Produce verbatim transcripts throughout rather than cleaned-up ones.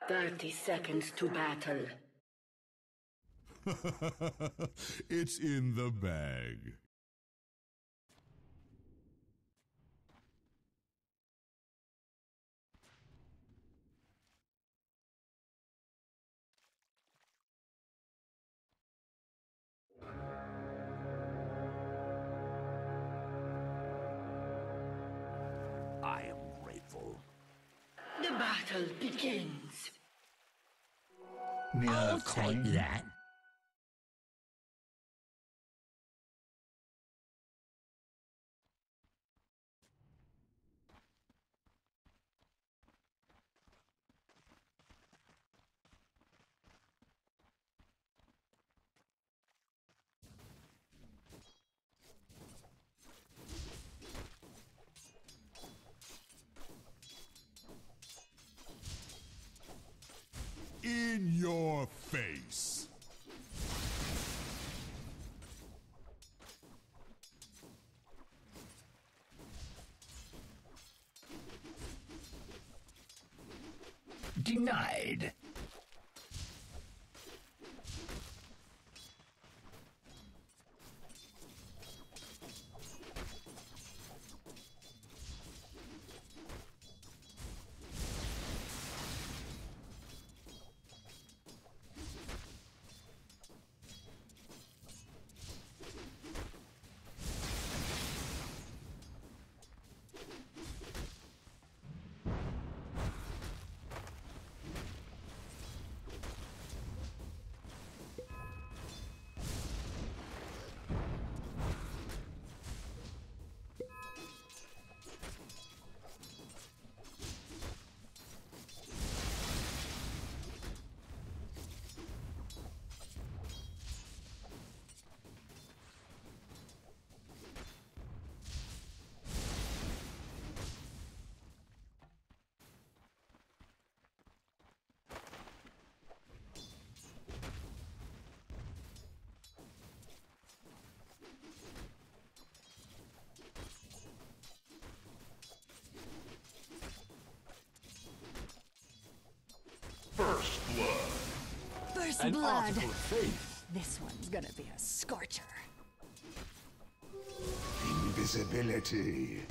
Thirty seconds to battle. It's in the bag. I am grateful. The battle begins. I'll take that. In your face. Denied. First blood. First An blood. article of faith. This one's gonna be a scorcher. Invisibility.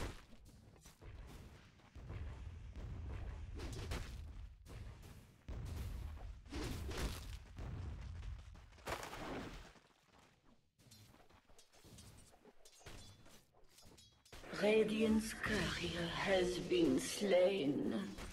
Radiant's courier has been slain.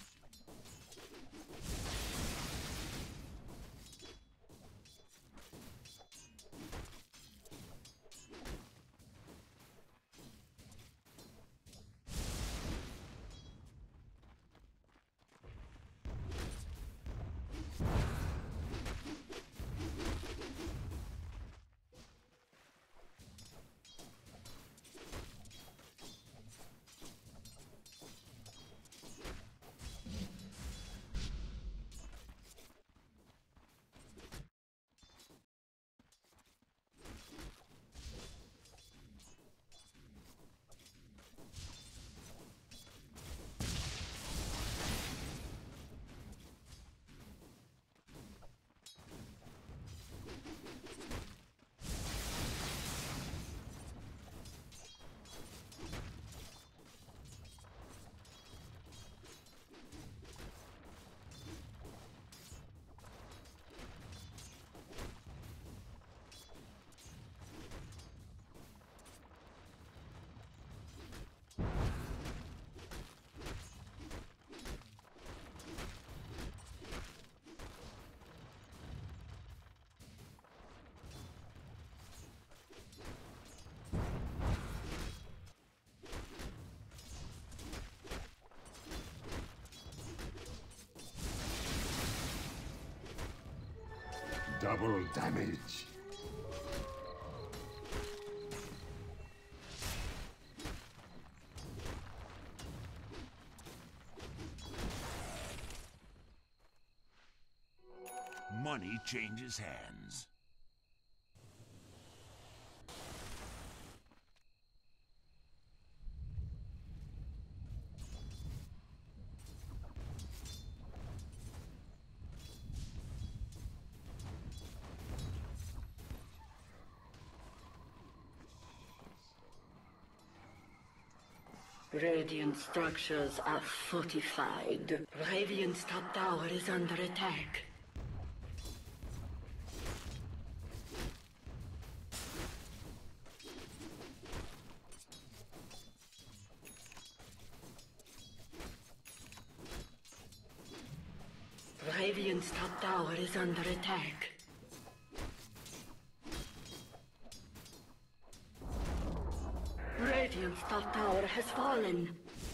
Double damage. Money changes hands. Radiant structures are fortified. Radiant's top tower is under attack. Radiant's top tower is under attack. Radiant's top tower has fallen.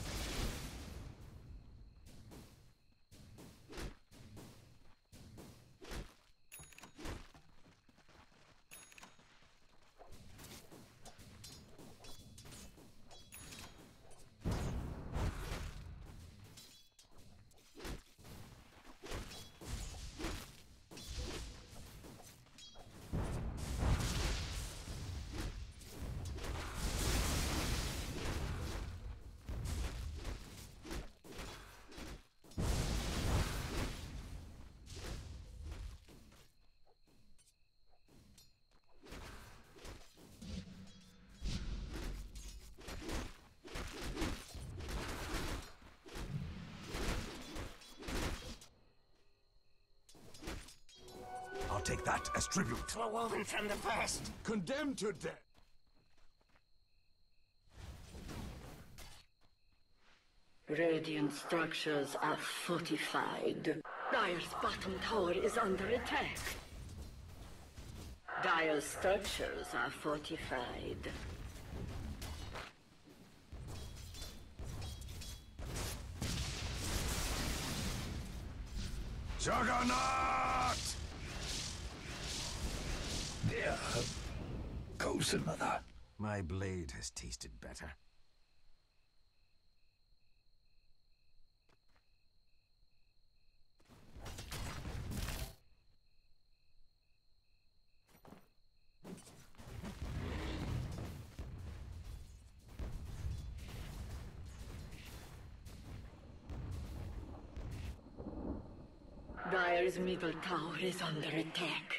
I'll take that as tribute. A woman from the past. Condemned to death. Radiant structures are fortified. Dire's bottom tower is under attack. Dire's structures are fortified. Juggernaut! There goes another. My blade has tasted better. Dire's middle tower is under attack.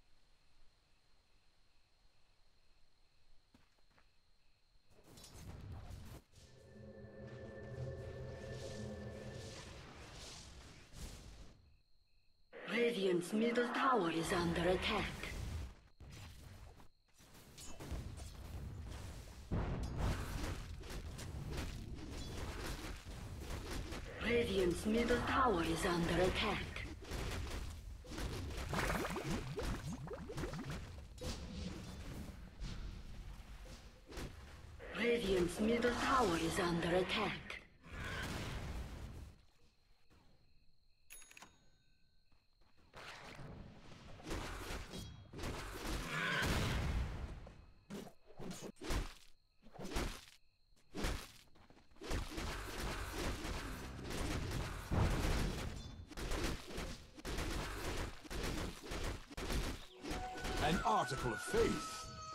Radiant's middle tower is under attack. Radiant's middle tower is under attack. Radiant's middle tower is under attack. An article of faith.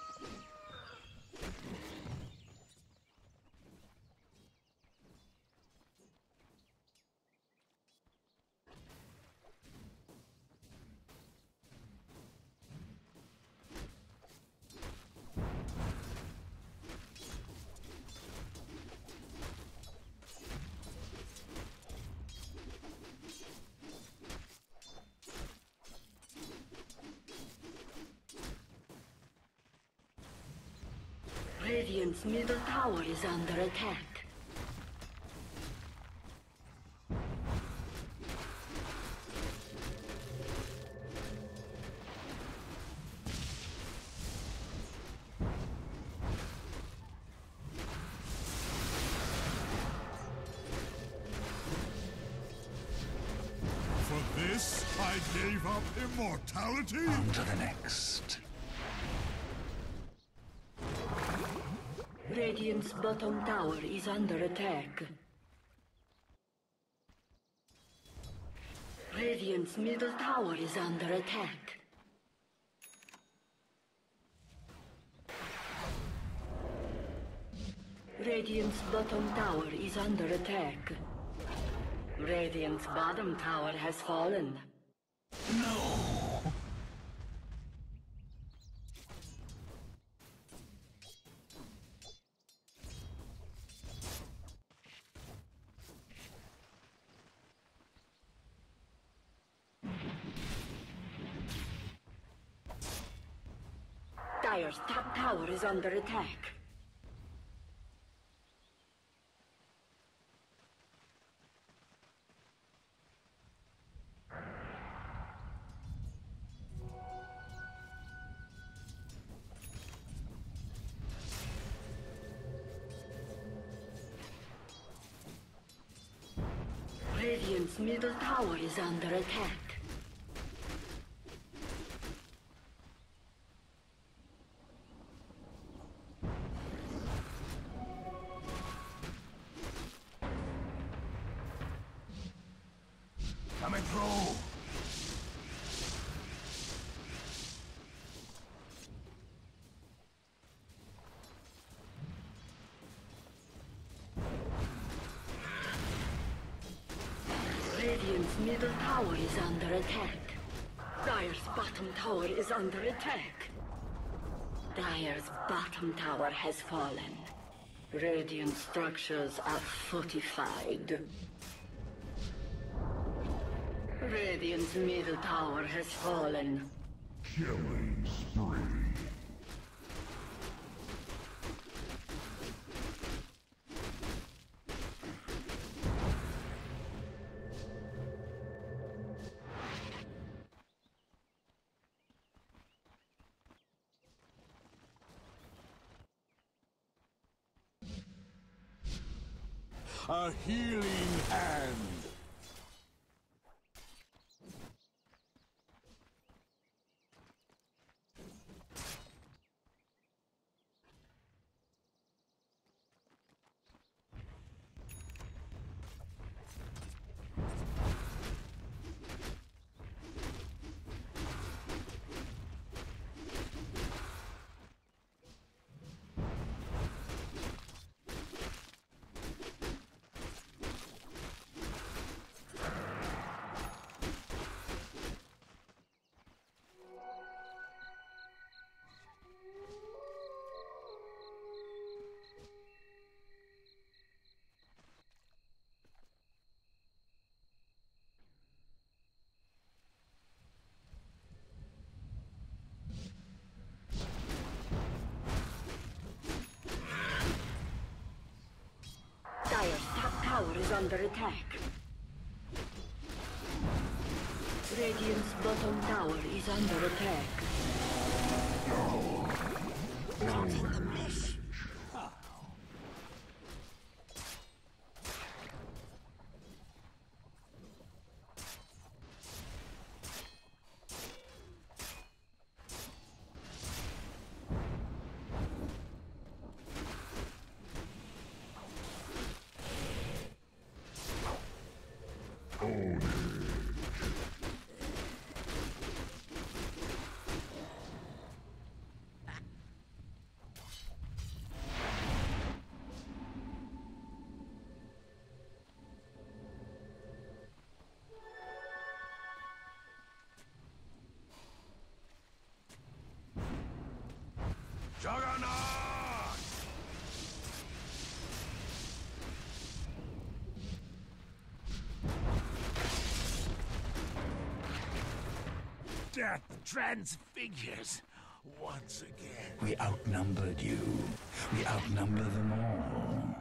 Radiant's middle tower is under attack. For this, I gave up immortality? On to the next. Radiant's bottom tower is under attack. Radiant's middle tower is under attack. Radiant's bottom tower is under attack. Radiant's bottom tower has fallen. No! Dire's top tower is under attack. Radiant's middle tower is under attack. Coming through! Radiant's middle tower is under attack. Dire's bottom tower is under attack. Dire's bottom tower has fallen. Radiant structures are fortified. Radiant's middle tower has fallen. Killing spree. A healing hand. Dire's top tower is under attack. Radiant's bottom tower is under attack. Caught in the mesh. Juggernaut! Death transfigures once again. We outnumbered you. We outnumber them all.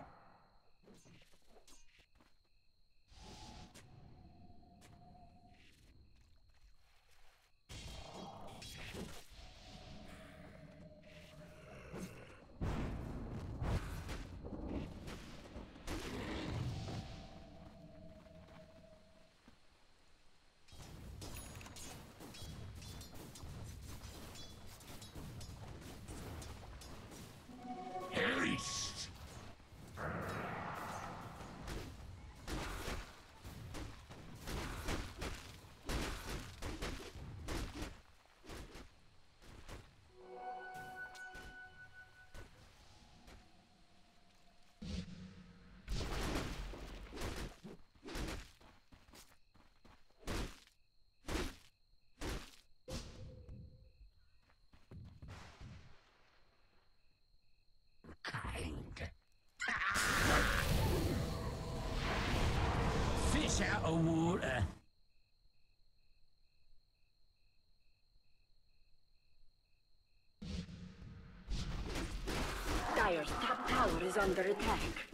Haste! Fish out of water. under attack.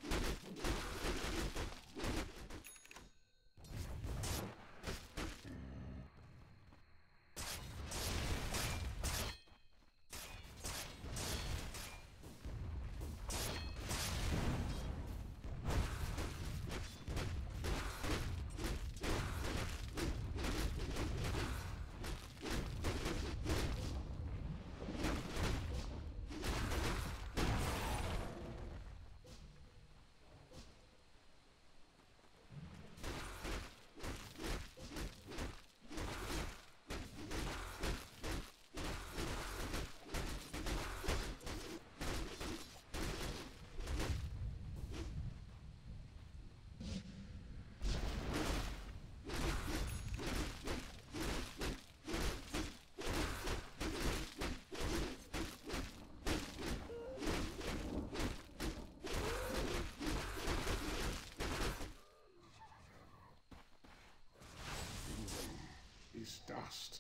Is dust.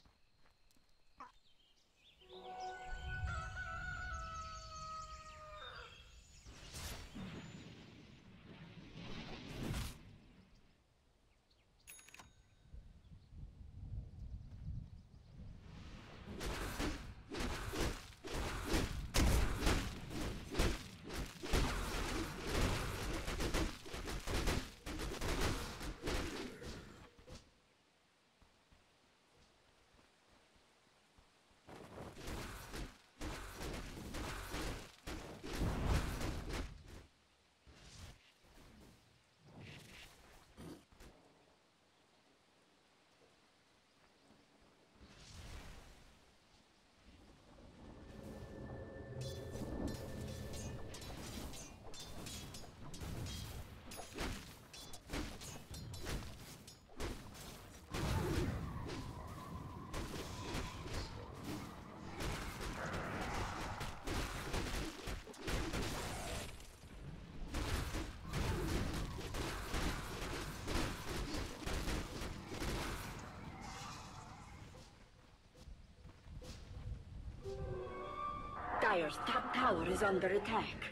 Dire's top tower is under attack.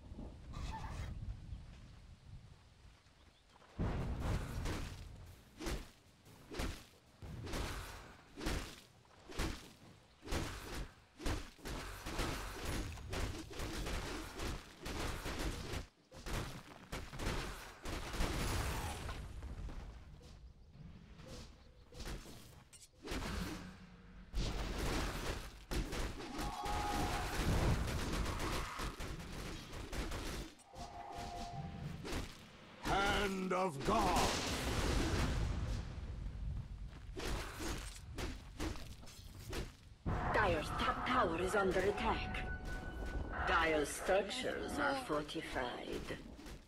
Hand of God! Dire's top tower is under attack. Dire's structures are fortified.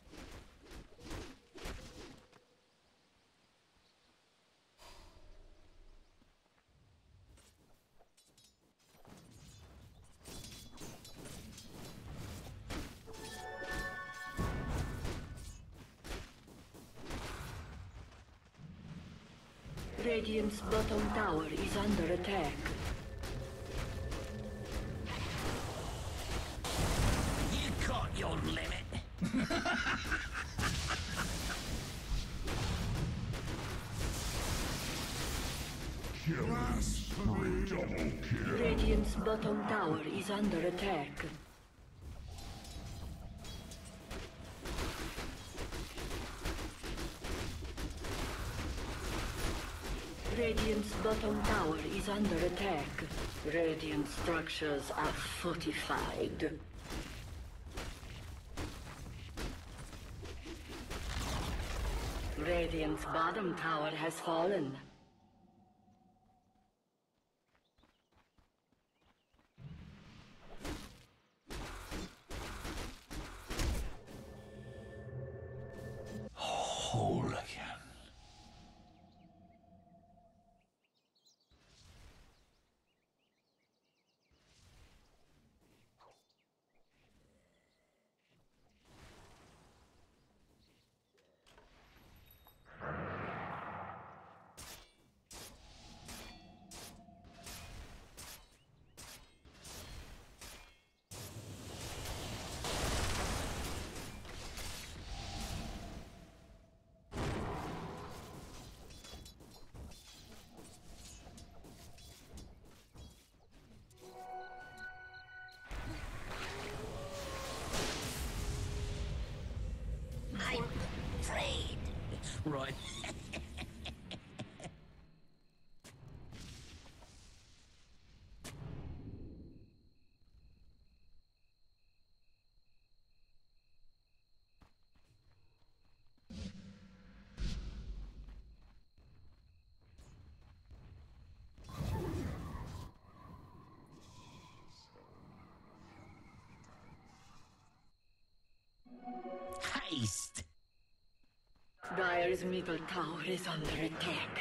Radiant's bottom tower is under attack. You caught your limit. Killing spree. Double kill. Radiant's bottom tower is under attack. Radiant's bottom tower is under attack. Radiant structures are fortified. Radiant's bottom tower has fallen. Whole again. Dire's middle tower is under attack.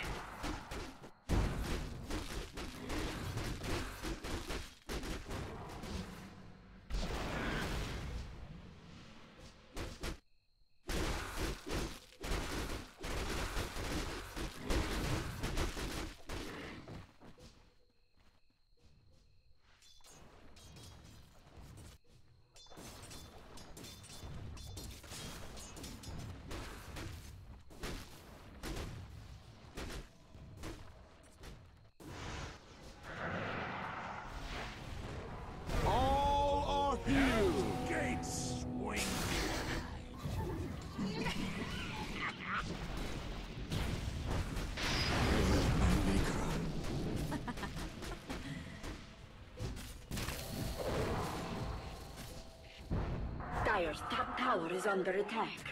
Dire's top tower is under attack.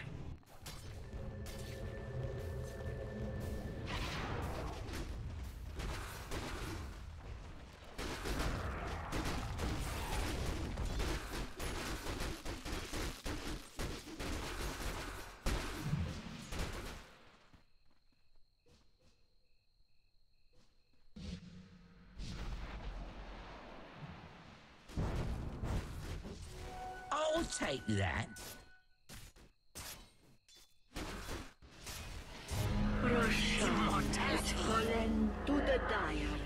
I'll take that. Roshan has fallen to the Dire.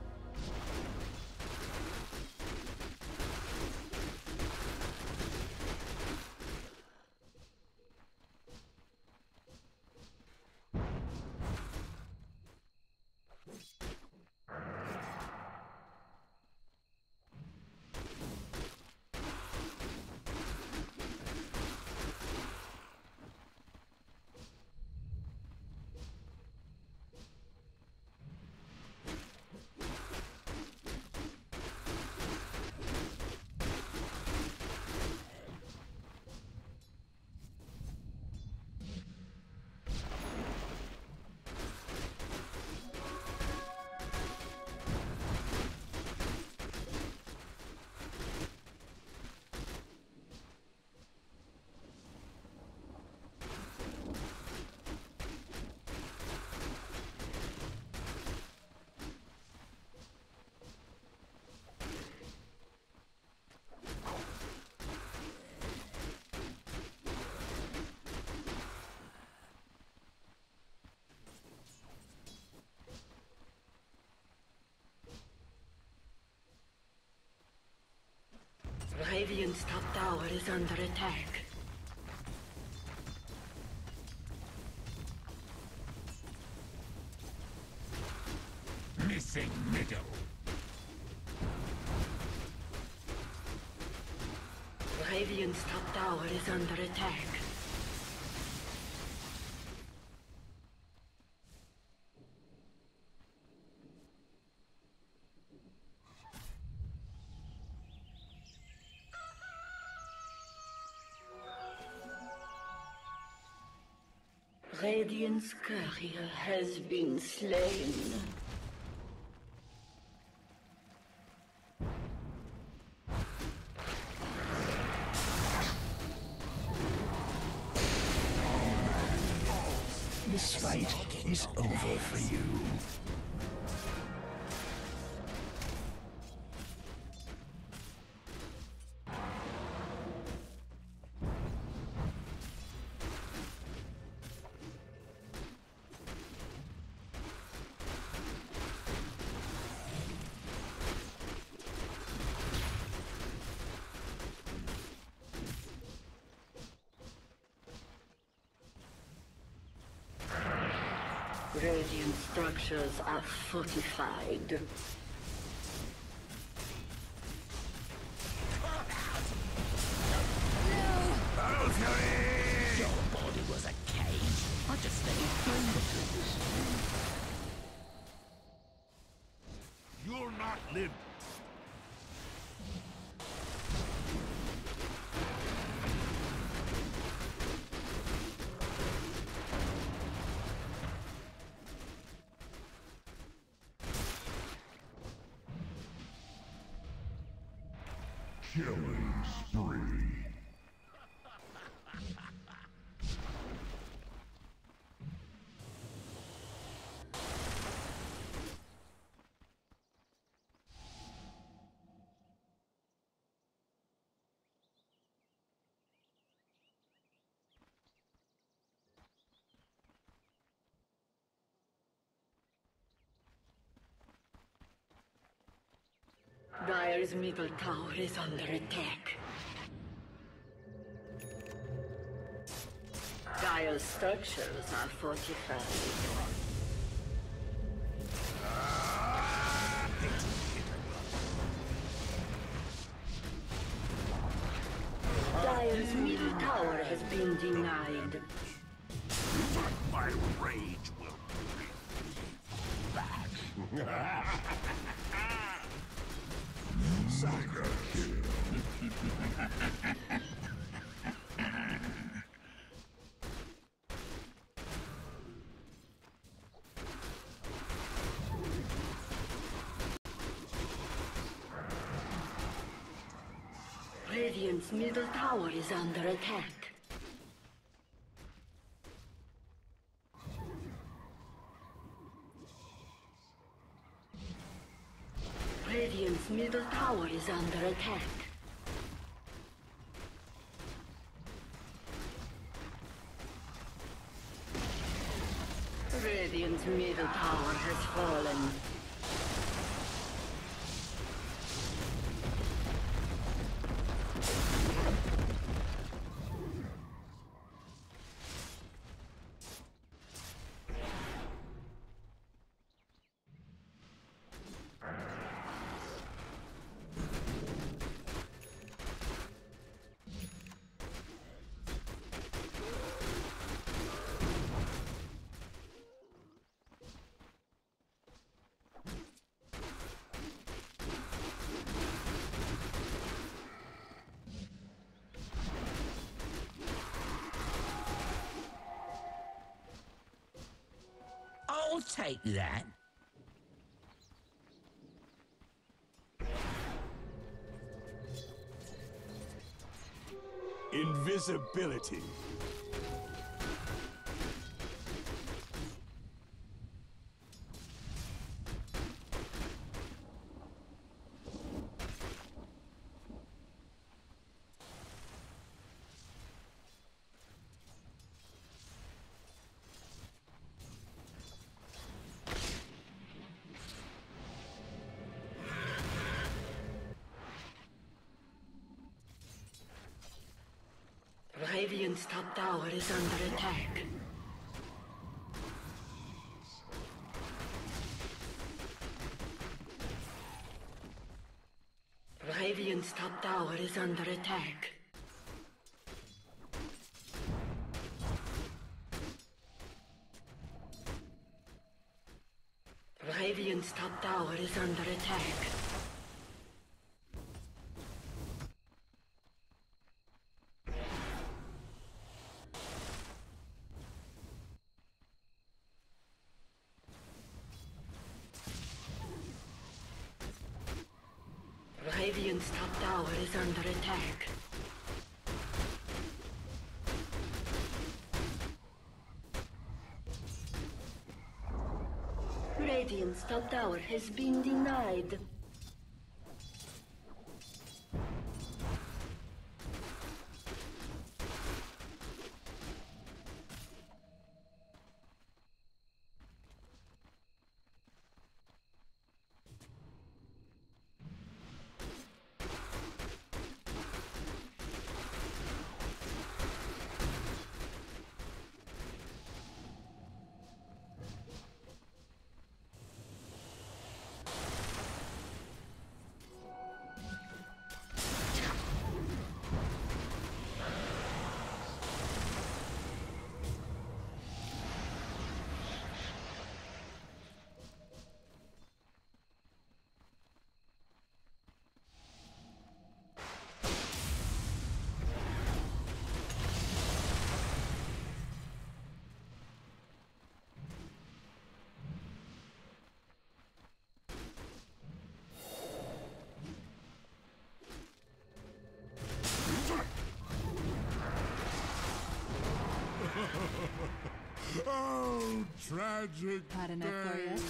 Radiant's top tower is under attack. Missing middle. Radiant's top tower is under attack. Radiant's courier has been slain. This fight is over for you. Radiant structures are fortified. Battle Fury! Your body was a cage. I just let you through. You'll not live. Killing spree. Dire's middle tower is under attack. Dire's structures are fortified. Dire's middle tower has been denied. My rage will bring me back. Mega kill. Radiant's middle tower is under attack. Radiant's middle tower is under attack. Radiant's middle tower has fallen. I'll take that. Invisibility. Radiant's top tower is under attack. Radiant's top tower is under attack. Radiant's top tower is under attack. Radiant's top tower is under attack. Radiant's top tower has been denied. Oh, tragic Had enough for day. you?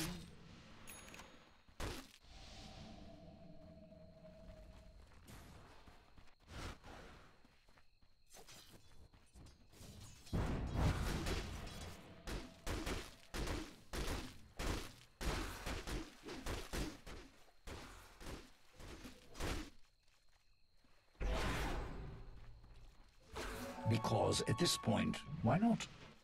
Because at this point, why not?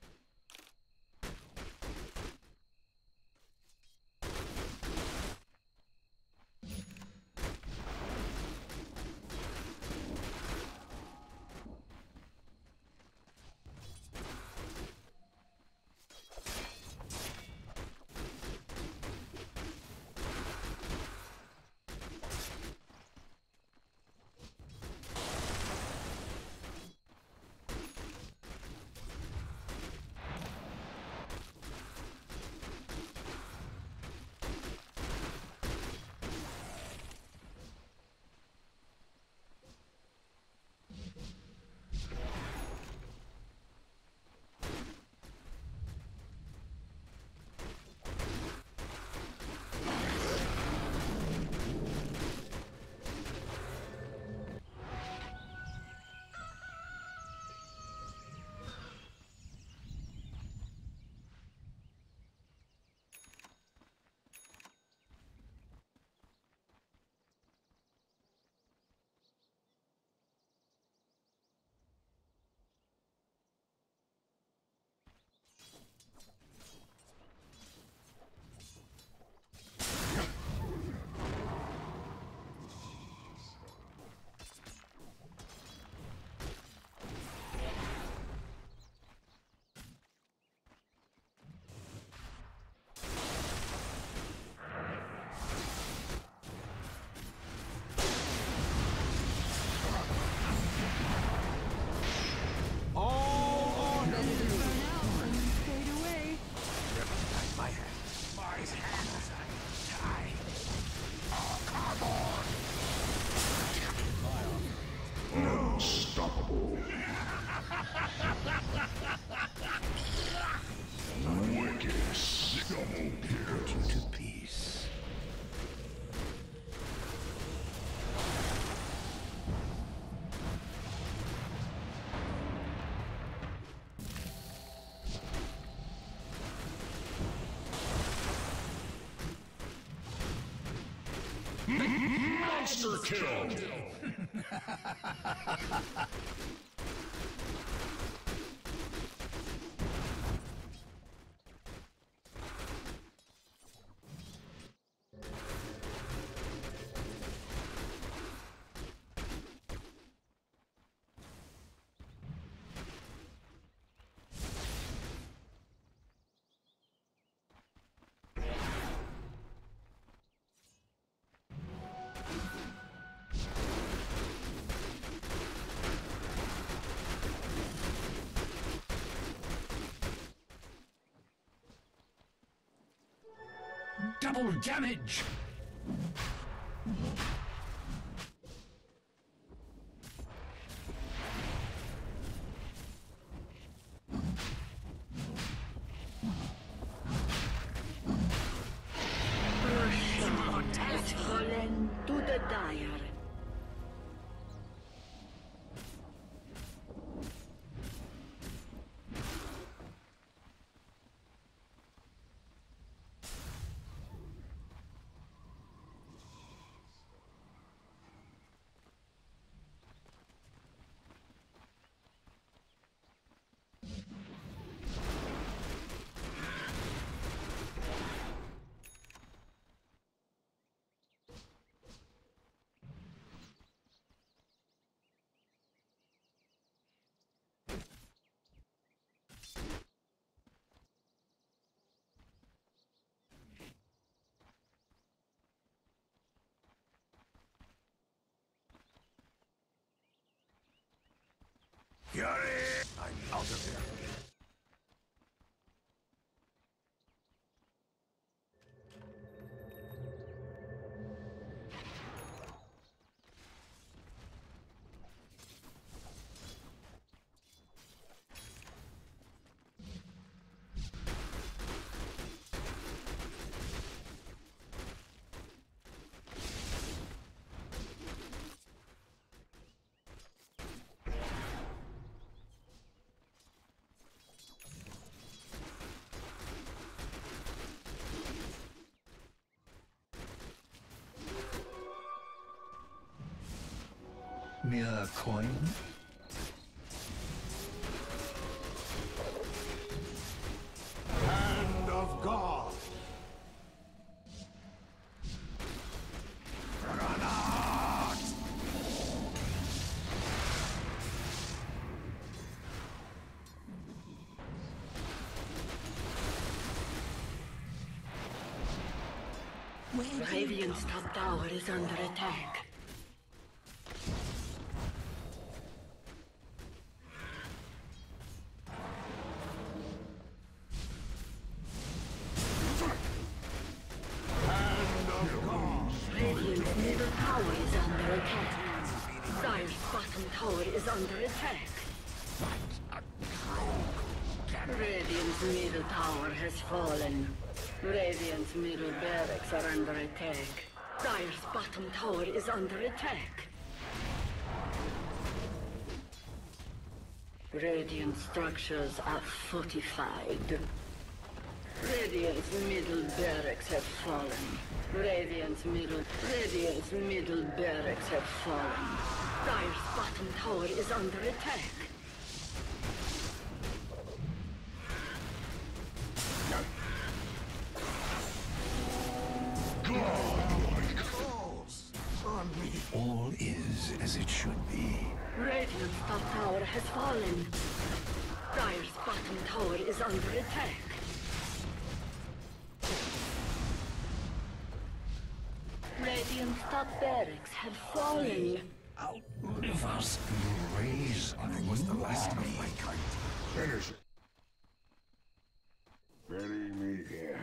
Unstoppable. Wicked double kill. To peace. Monster kill. Double damage! Has fallen to the dire. You're in! I'm out of here. Mere coin? Where do you Radiant's come top tower is under attack. Hand of God. Radiant's middle tower is under attack. Dire's bottom tower is under attack. Radiant's middle tower has fallen. Radiant's middle barracks are under attack. Dire's bottom tower is under attack. Radiant structures are fortified. Radiant's middle barracks have fallen. Radiant's middle... Radiant's middle barracks have fallen. Dire's bottom tower is under attack. Calls on me. All is as it should be. Radiant's top tower has fallen. Dire's bottom tower is under attack. Radiant's top barracks have fallen. Outlive us and raise a I was the last of army. my kind. Finish it. Bury me here.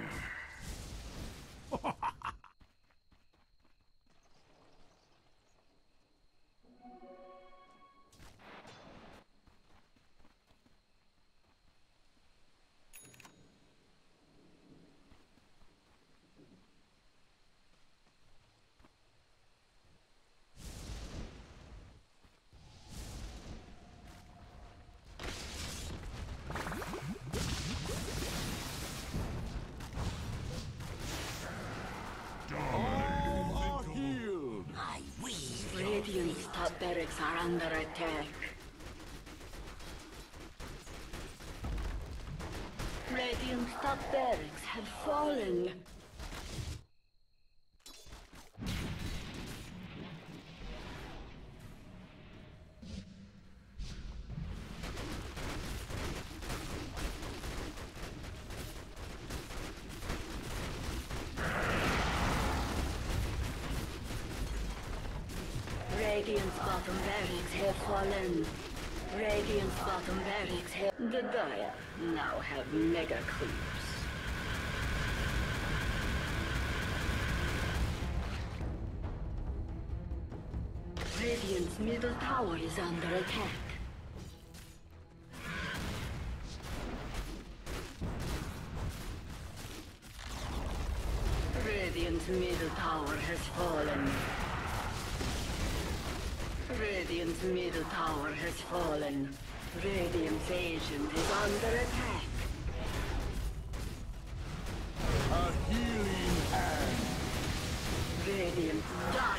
All are healed. I weave? Radiant's top barracks are under attack. Radiant's top barracks have fallen. Radiant's bottom barracks have fallen. Radiant's bottom barracks have... The Dire now have mega creeps. Radiant's middle tower is under attack. Radiant's middle tower has fallen. Radiant's middle tower has fallen. Radiant's agent is under attack. A healing hand. Radiant